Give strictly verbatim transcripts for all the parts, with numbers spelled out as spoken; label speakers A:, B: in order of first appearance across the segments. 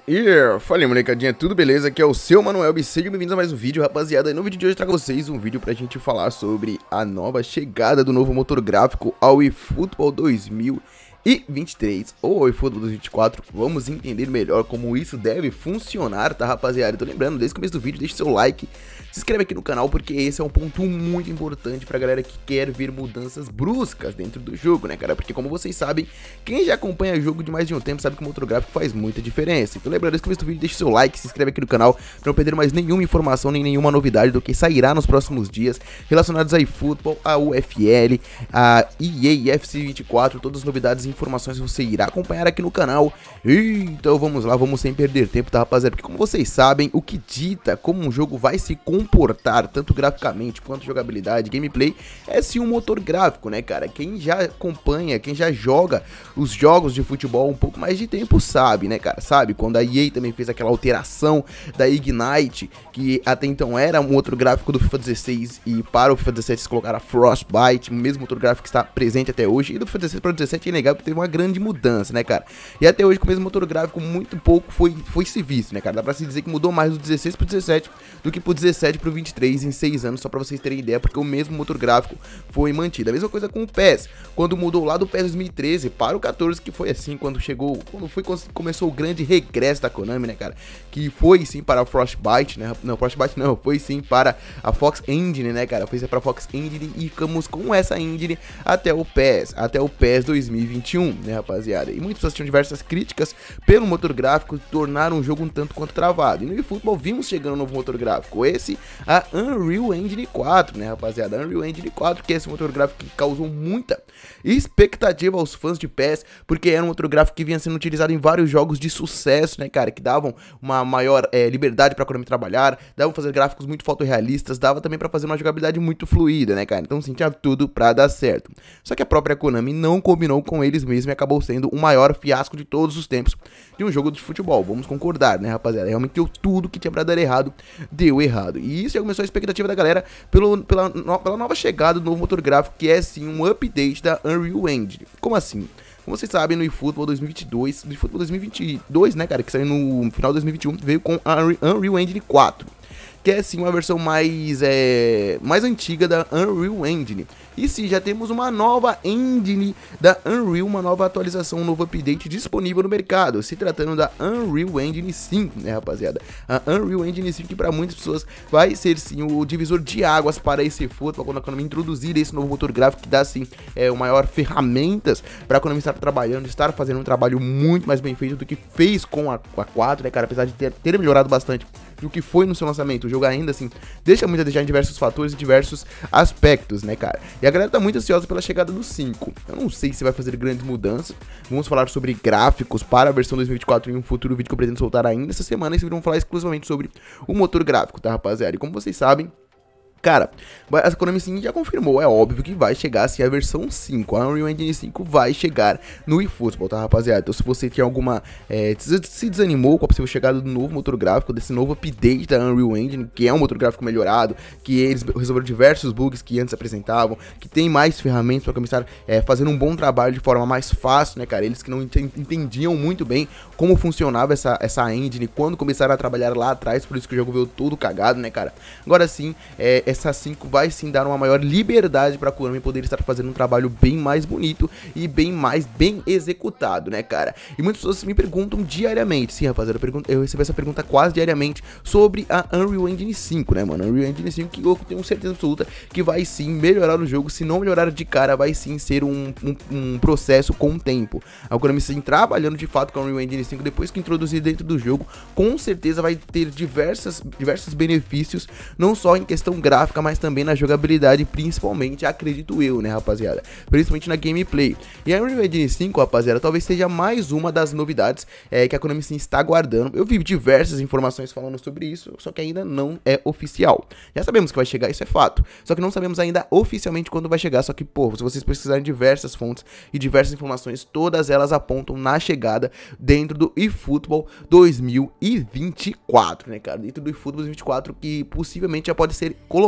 A: E fala aí, molecadinha, tudo beleza? Aqui é o seu Manuel e sejam bem-vindos a mais um vídeo, rapaziada. E no vídeo de hoje eu trago a vocês um vídeo pra gente falar sobre a nova chegada do novo motor gráfico ao eFootball dois mil e vinte e três ou ao eFootball dois mil e vinte e quatro. Vamos entender melhor como isso deve funcionar, tá, rapaziada? Então lembrando, desde o começo do vídeo, deixe seu like, se inscreve aqui no canal, porque esse é um ponto muito importante pra galera que quer ver mudanças bruscas dentro do jogo, né, cara? Porque como vocês sabem, quem já acompanha o jogo de mais de um tempo sabe que o motor gráfico faz muita diferença. Então lembrando, desde o começo do vídeo, deixe seu like, se inscreve aqui no canal pra não perder mais nenhuma informação, nem nenhuma novidade do que sairá nos próximos dias relacionados a eFootball, a U F L, a E A e F C vinte e quatro, todas as novidades e informações você irá acompanhar aqui no canal. Então vamos lá, vamos sem perder tempo, tá, rapaziada? Porque como vocês sabem, o que dita como um jogo vai se comportar, tanto graficamente quanto jogabilidade, gameplay, é sim um motor gráfico, né, cara? Quem já acompanha, quem já joga os jogos de futebol um pouco mais de tempo sabe, né, cara? Sabe, quando a E A também fez aquela alteração da Ignite, que até então era um outro gráfico do FIFA dezesseis, e para o FIFA dezessete eles colocaram a Frostbite, o mesmo motor gráfico que está presente até hoje, e do FIFA dezesseis para o dezessete é inegável que teve uma grande mudança, né, cara? E até hoje com o mesmo motor gráfico muito pouco foi, foi se visto, né, cara? Dá pra se dizer que mudou mais do dezesseis pro dezessete do que pro dezessete pro vinte e três em seis anos, só pra vocês terem ideia, porque o mesmo motor gráfico foi mantido. A mesma coisa com o P E S, quando mudou lá do P E S dois mil e treze para o quatorze, que foi assim, quando chegou, quando foi, começou o grande regresso da Konami, né, cara? Que foi sim para a Frostbite, né? Não, Frostbite não, foi sim para a Fox Engine, né, cara? Foi sim para a Fox Engine e ficamos com essa engine até o P E S, até o P E S dois mil e vinte e um, né, rapaziada? E muitas pessoas tinham diversas críticas pelo motor gráfico, tornaram o jogo um tanto quanto travado. E no eFootball vimos chegando um novo motor gráfico, esse, a Unreal Engine quatro, né, rapaziada? Unreal Engine quatro, que é esse motor gráfico que causou muita expectativa aos fãs de P E S, porque era um motor gráfico que vinha sendo utilizado em vários jogos de sucesso, né, cara? Que davam uma maior é, liberdade pra Konami trabalhar, davam pra fazer gráficos muito fotorrealistas, dava também pra fazer uma jogabilidade muito fluida, né, cara? Então, sim, tinha tudo pra dar certo. Só que a própria Konami não combinou com eles mesmos e acabou sendo o maior fiasco de todos os tempos de um jogo de futebol. Vamos concordar, né, rapaziada? Realmente deu tudo que tinha pra dar errado, deu errado. E isso já começou a expectativa da galera pelo, pela, no, pela nova chegada do novo motor gráfico, que é sim um update da Unreal Engine. Como assim? Como vocês sabem, no eFootball dois mil e vinte e dois, no eFootball dois mil e vinte e dois, né, cara, que saiu no final de dois mil e vinte e um, veio com a Unreal Engine quatro. Que é sim uma versão mais, é, mais antiga da Unreal Engine. E sim, já temos uma nova engine da Unreal, uma nova atualização, um novo update disponível no mercado, se tratando da Unreal Engine cinco, né, rapaziada? A Unreal Engine cinco, que para muitas pessoas vai ser sim o divisor de águas para esse futebol, quando a Konami introduzir esse novo motor gráfico, que dá sim é, o maior ferramentas para a Konami estar trabalhando, estar fazendo um trabalho muito mais bem feito do que fez com a, a quatro, né, cara? Apesar de ter, ter melhorado bastante do que foi no seu lançamento, o jogo ainda assim deixa muito a deixar em diversos fatores e diversos aspectos, né, cara? E a galera tá muito ansiosa pela chegada do cinco. Eu não sei se vai fazer grandes mudanças. Vamos falar sobre gráficos para a versão dois mil e vinte e quatro em um futuro vídeo que eu pretendo soltar ainda essa semana. E vocês vão falar exclusivamente sobre o motor gráfico, tá, rapaziada? E como vocês sabem, cara, a Konami sim já confirmou, é óbvio que vai chegar assim a versão cinco, a Unreal Engine cinco vai chegar no eFootball, tá, rapaziada? Então se você tinha alguma, é, se desanimou com a possível chegada do novo motor gráfico, desse novo update da Unreal Engine, que é um motor gráfico melhorado, que eles resolveram diversos bugs que antes apresentavam, que tem mais ferramentas para começar é, fazendo um bom trabalho de forma mais fácil, né, cara? Eles que não entendiam muito bem como funcionava essa, essa engine quando começaram a trabalhar lá atrás, por isso que o jogo veio todo cagado, né, cara? Agora sim, é, essa cinco vai sim dar uma maior liberdade para a Konami poder estar fazendo um trabalho bem mais bonito e bem mais bem executado, né, cara? E muitas pessoas me perguntam diariamente, sim, rapaziada, eu, pergunto, eu recebo essa pergunta quase diariamente sobre a Unreal Engine cinco, né, mano? Unreal Engine cinco, que eu tenho certeza absoluta que vai sim melhorar o jogo, se não melhorar de cara, vai sim ser um, um, um processo com o tempo. A Konami sim trabalhando de fato com a Unreal Engine cinco, depois que introduzir dentro do jogo, com certeza vai ter diversas, diversos benefícios, não só em questão gráfica, mas também na jogabilidade, principalmente, acredito eu, né, rapaziada? Principalmente na gameplay. E a Unreal Engine cinco, rapaziada, talvez seja mais uma das novidades é, que a Konami sim está aguardando. Eu vi diversas informações falando sobre isso, só que ainda não é oficial. Já sabemos que vai chegar, isso é fato. Só que não sabemos ainda oficialmente quando vai chegar. Só que, pô, se vocês pesquisarem diversas fontes e diversas informações, todas elas apontam na chegada dentro do eFootball dois mil e vinte e quatro, né, cara? Dentro do eFootball dois mil e vinte e quatro, que possivelmente já pode ser colocado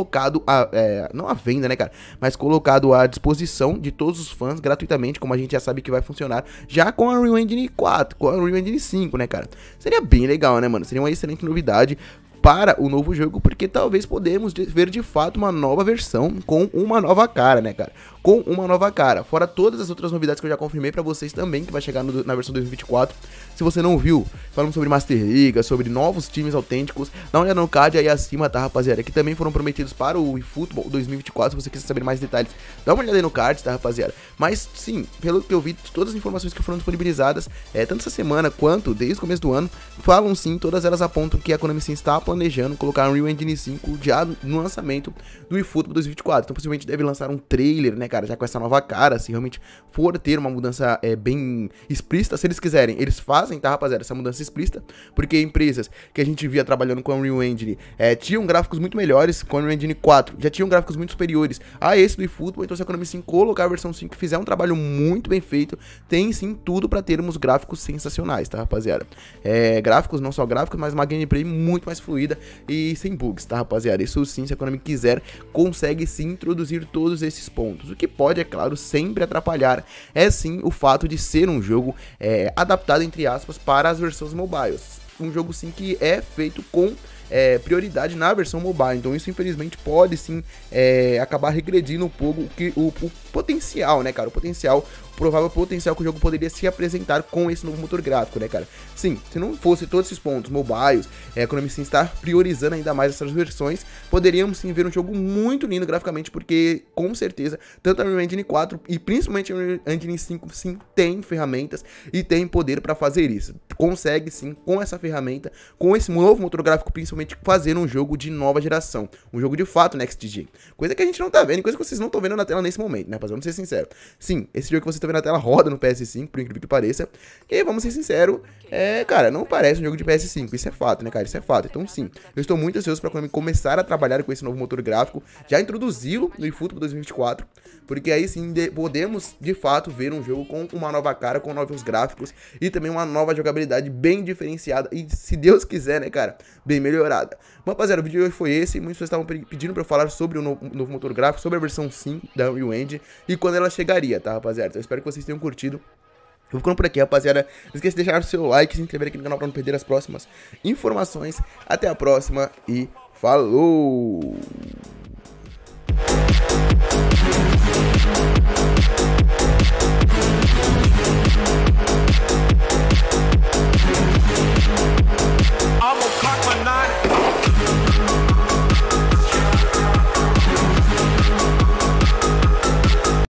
A: colocado, a, é, não à venda, né, cara, mas colocado à disposição de todos os fãs gratuitamente, como a gente já sabe que vai funcionar já com a Unreal Engine quatro, com a Unreal Engine cinco, né, cara. Seria bem legal, né, mano, seria uma excelente novidade para o novo jogo, porque talvez podemos ver de fato uma nova versão com uma nova cara, né, cara? Com uma nova cara, fora todas as outras novidades que eu já confirmei pra vocês também, que vai chegar no, na versão dois mil e vinte e quatro. Se você não viu, falamos sobre Master Liga, sobre novos times autênticos, dá uma olhada no card aí acima, tá, rapaziada? Que também foram prometidos para o eFootball dois mil e vinte e quatro, se você quiser saber mais detalhes, dá uma olhada aí no card, tá, rapaziada? Mas, sim, pelo que eu vi, todas as informações que foram disponibilizadas, é, tanto essa semana quanto desde o começo do ano, falam sim, todas elas apontam que a Konami sim está planejando colocar Unreal Engine cinco já no lançamento do eFootball dois mil e vinte e quatro. Então, possivelmente deve lançar um trailer, né, cara, já com essa nova cara, se realmente for ter uma mudança é, bem explícita. Se eles quiserem, eles fazem, tá, rapaziada, essa mudança explícita, porque empresas que a gente via trabalhando com a Unreal Engine é, tinham gráficos muito melhores, com a Unreal Engine quatro já tinham gráficos muito superiores a esse do eFootball. Então, se a Konami sim colocar a versão cinco e fizer um trabalho muito bem feito, tem sim tudo pra termos gráficos sensacionais, tá, rapaziada? É, gráficos, não só gráficos, mas uma gameplay muito mais fluida e sem bugs, tá, rapaziada? Isso sim, se a Konami quiser, consegue sim introduzir todos esses pontos. O que pode, é claro, sempre atrapalhar é sim o fato de ser um jogo é, adaptado, entre aspas, para as versões mobiles. Um jogo sim que é feito com É, prioridade na versão mobile, então isso infelizmente pode sim é, acabar regredindo um pouco o, que, o, o potencial, né, cara, o potencial, o provável potencial que o jogo poderia se apresentar com esse novo motor gráfico, né, cara. Sim, se não fosse todos esses pontos mobiles, é, a Konami sim está priorizando ainda mais essas versões, poderíamos sim ver um jogo muito lindo graficamente, porque com certeza, tanto a Unreal Engine quatro e principalmente a Unreal Engine cinco sim tem ferramentas e tem poder para fazer isso, consegue sim, com essa ferramenta, com esse novo motor gráfico, principalmente fazer um jogo de nova geração, um jogo de fato Next Gen, coisa que a gente não tá vendo, coisa que vocês não estão vendo na tela nesse momento, né, rapaziada? Vamos ser sinceros. Sim, esse jogo que você tá vendo na tela roda no P S cinco, por incrível que pareça, e vamos ser sinceros, é, cara, não parece um jogo de P S cinco, isso é fato, né, cara, isso é fato. Então sim, eu estou muito ansioso pra começar a trabalhar com esse novo motor gráfico, já introduzi-lo no eFootball dois mil e vinte e quatro, porque aí sim de, podemos de fato ver um jogo com uma nova cara, com novos gráficos e também uma nova jogabilidade bem diferenciada e, se Deus quiser, né, cara, bem melhorada. Bom, rapaziada, o vídeo de hoje foi esse. Muitas pessoas estavam pedindo pra eu falar sobre o novo, novo motor gráfico, sobre a versão cinco da Unreal Engine e quando ela chegaria, tá, rapaziada? Então, eu espero que vocês tenham curtido. Eu vou ficando por aqui, rapaziada. Não esqueça de deixar o seu like, se inscrever aqui no canal pra não perder as próximas informações. Até a próxima e falou!